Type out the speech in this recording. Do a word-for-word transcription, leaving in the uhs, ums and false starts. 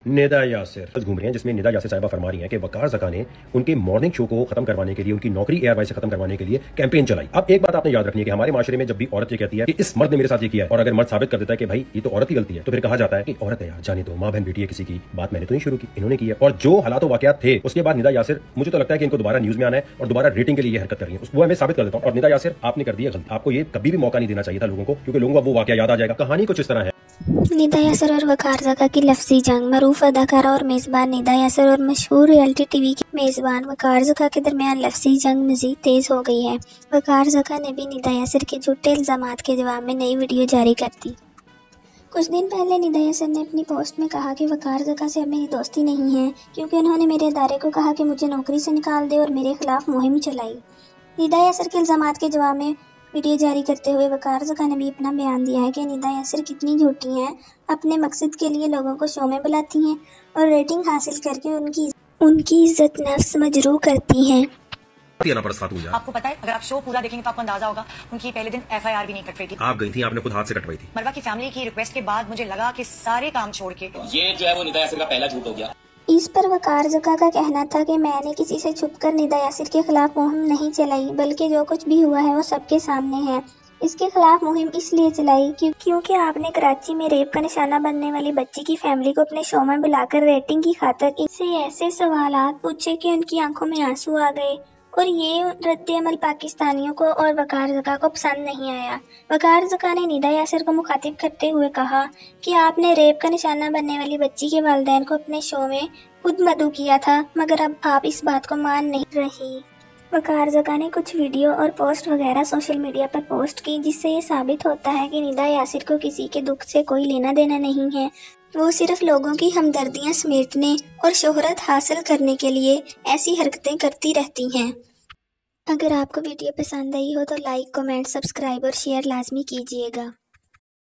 निदा यासिर घूम रही हैं, जिसमें निदा यासिर साहिबा फरमा रही हैं कि वकार ज़का ने उनके मॉर्निंग शो को खत्म करवाने के लिए, उनकी नौकरी एयर वाई से खत्म करवाने के लिए कैंपेन चलाई। अब एक बात आपने याद रखनी है कि हमारे माशरे में जब भी औरत ये कहती है कि इस मर्द ने मेरे साथ ये किया है, और अगर मर्द साबित कर देता है कि भाई ये तो औरत की गलती है, तो फिर कहा जाता है कि औरत है यार, जाने दो, माँ बहन बेटी है किसी की, बात मैंने तो नहीं शुरू की, इन्होंने की है। और जो हालात वाकयात थे उसके बाद निदा यासिर, मुझे तो लगता है कि इनको दोबारा न्यूज में आना है और दोबारा रेटिंग के लिए हरकत कर रही है, वो मैं साबित कर देता हूँ। और निदा यासिर, आपने कर दिया गलती, आपको ये कभी भी मौका नहीं देना चाहिए था लोगों को, क्योंकि लोगों को वो वाकया याद आ जाएगा। कहानी कुछ इस तरह है। निदा यासिर और वकार ज़का की लफ्ज़ी जंग। मरूफ अदाकारा और मेज़बान निदा यासिर और मशहूर रियलिटी टीवी की मेज़बान वकार ज़का के दरमियान लफ्ज़ी जंग मज़ीद तेज़ हो गई है। वकार ज़का ने भी निदा यासिर के झूठे इल्ज़ामात के जवाब में नई वीडियो जारी कर दी। कुछ दिन पहले निदा यासिर ने अपनी पोस्ट में कहा कि वकार ज़का से अब मेरी दोस्ती नहीं है, क्योंकि उन्होंने मेरे इदारे को कहा कि मुझे नौकरी से निकाल दे और मेरे खिलाफ मुहिम चलाई। निदा यासिर के इल्ज़ामात के जवाब में वीडियो जारी करते हुए वकार ज़का ने भी अपना बयान दिया है कि निदा यासिर कितनी झूठी हैं, अपने मकसद के लिए लोगों को शो में बुलाती हैं और रेटिंग हासिल करके उनकी उनकी इज्जत नफ्स मजरूह करती हैं। आपको पता है, अगर आप शो पूरा देखेंगे तो आपको अंदाजा होगा उनकी पहले दिन एफ आई आर भी नहीं कट रही थी। आप गई थी, आपने खुद हाथ से कटवाई थी। मरवा की फैमिली की रिक्वेस्ट के बाद मुझे लगा कि सारे काम छोड़ के ये जो है वो निदा यासिर का पहला झूठ हो गया। इस पर वकार ज़का का कहना था कि मैंने किसी से छुपकर निदा यासिर के खिलाफ मुहिम नहीं चलाई, बल्कि जो कुछ भी हुआ है वो सबके सामने है। इसके खिलाफ मुहिम इसलिए चलाई क्यों, क्योंकि आपने कराची में रेप का निशाना बनने वाली बच्ची की फैमिली को अपने शो में बुलाकर रेटिंग की खातिर इनसे ऐसे सवालात पूछे कि उनकी आंखों में आंसू आ गए, और ये रद्द-ए-अमल पाकिस्तानियों को और वकार ज़का को पसंद नहीं आया। वकार ज़का ने निदा यासिर को मुखातिब करते हुए कहा कि आपने रेप का निशाना बनने वाली बच्ची के वालिदैन को अपने शो में खुद मदऊ किया था, मगर अब आप इस बात को मान नहीं रही। वकार ज़का ने कुछ वीडियो और पोस्ट वगैरह सोशल मीडिया पर पोस्ट की, जिससे ये साबित होता है कि निदा यासिर को किसी के दुख से कोई लेना देना नहीं है। वो सिर्फ लोगों की हमदर्दियां समेटने और शोहरत हासिल करने के लिए ऐसी हरकतें करती रहती हैं। अगर आपको वीडियो पसंद आई हो तो लाइक, कमेंट, सब्सक्राइब और शेयर लाजमी कीजिएगा।